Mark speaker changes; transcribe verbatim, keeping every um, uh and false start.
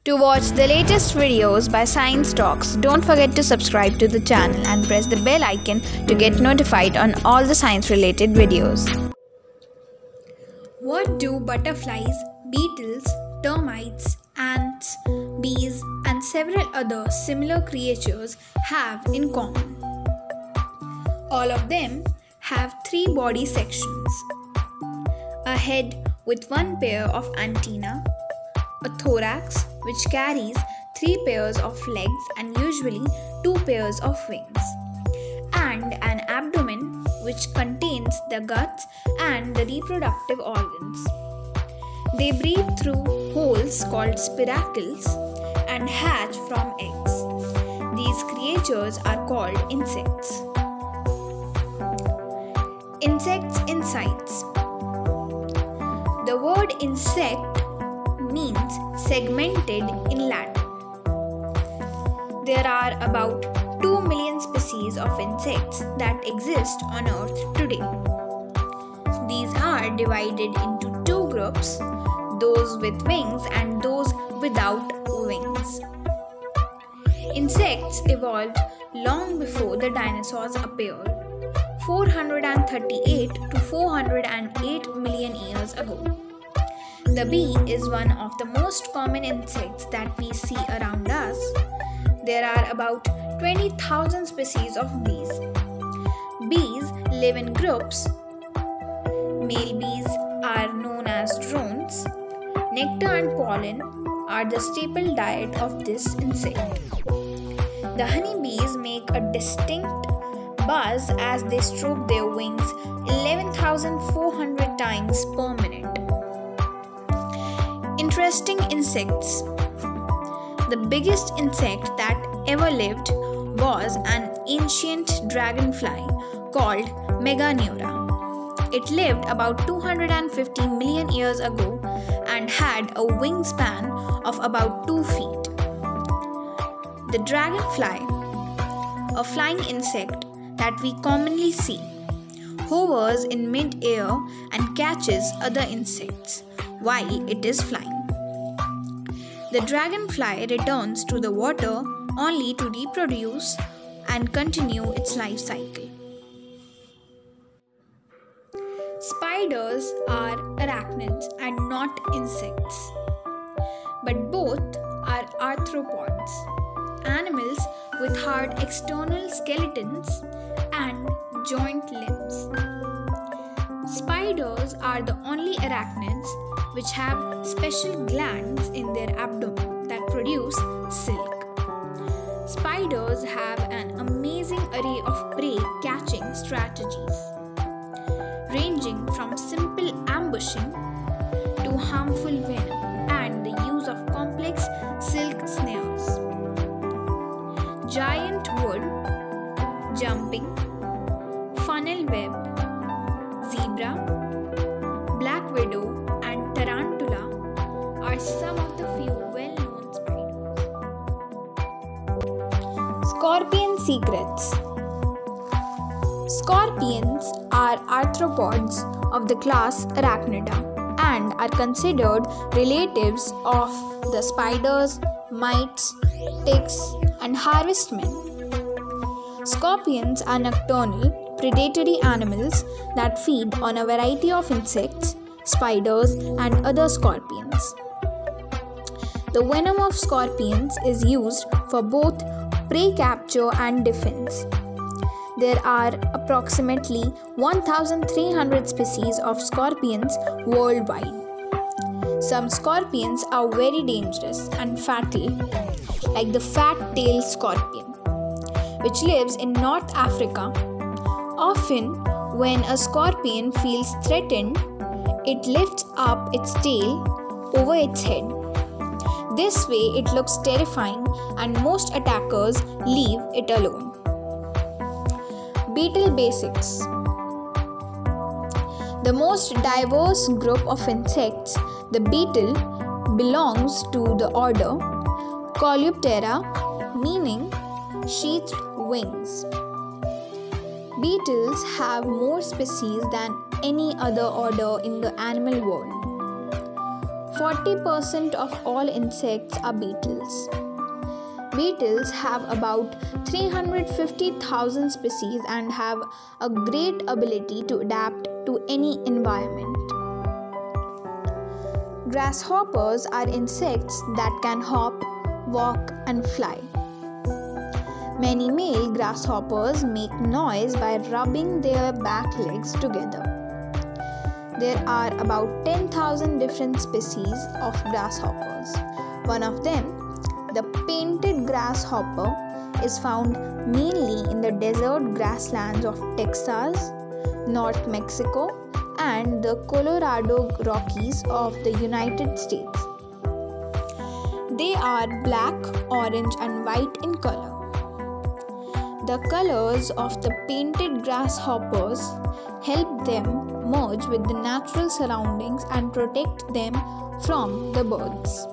Speaker 1: To watch the latest videos by Sciencetalks, don't forget to subscribe to the channel and press the bell icon to get notified on all the science-related videos. What do butterflies, beetles, termites, ants, bees, and several other similar creatures have in common? All of them have three body sections: a head with one pair of antennae, a thorax which carries three pairs of legs and usually two pairs of wings, and an abdomen which contains the guts and the reproductive organs. They breathe through holes called spiracles and hatch from eggs. These creatures are called insects. Insects' insights. The word insect means segmented in Latin. There are about two million species of insects that exist on Earth today. These are divided into two groups, those with wings and those without wings. Insects evolved long before the dinosaurs appeared, four hundred thirty-eight to four hundred eight million years ago. The bee is one of the most common insects that we see around us. There are about twenty thousand species of bees. Bees live in groups. Male bees are known as drones. Nectar and pollen are the staple diet of this insect. The honeybees make a distinct buzz as they stroke their wings eleven thousand four hundred times per minute. Interesting insects. The biggest insect that ever lived was an ancient dragonfly called Meganeura. It lived about two hundred fifty million years ago and had a wingspan of about two feet. The dragonfly, a flying insect that we commonly see, hovers in mid-air and catches other insects while it is flying. The dragonfly returns to the water only to reproduce and continue its life cycle. Spiders are arachnids and not insects, but both are arthropods, animals with hard external skeletons and joint limbs. Spiders are the only arachnids which have special glands in their abdomen that produce silk. Spiders have an amazing array of prey catching strategies, ranging from simple ambushing to harmful venom and the use of complex silk snares. Giant wood, jumping, funnel web, zebra, black widow, and tarantula are some of the few well-known spiders. Scorpion secrets. Scorpions are arthropods of the class Arachnida and are considered relatives of the spiders, mites, ticks, and harvestmen. Scorpions are nocturnal, predatory animals that feed on a variety of insects, spiders, and other scorpions. The venom of scorpions is used for both prey capture and defense. There are approximately one thousand three hundred species of scorpions worldwide. Some scorpions are very dangerous and fatal, like the fat-tailed scorpion, which lives in North Africa. Often, when a scorpion feels threatened, it lifts up its tail over its head. This way, it looks terrifying and most attackers leave it alone. Beetle basics. The most diverse group of insects, the beetle, belongs to the order Coleoptera, meaning sheathed wings. Beetles have more species than any other order in the animal world. forty percent of all insects are beetles. Beetles have about three hundred fifty thousand species and have a great ability to adapt to any environment. Grasshoppers are insects that can hop, walk, and fly. Many male grasshoppers make noise by rubbing their back legs together. There are about ten thousand different species of grasshoppers. One of them, the painted grasshopper, is found mainly in the desert grasslands of Texas, North Mexico, and the Colorado Rockies of the United States. They are black, orange, and white in color. The colors of the painted grasshoppers help them merge with the natural surroundings and protect them from the birds.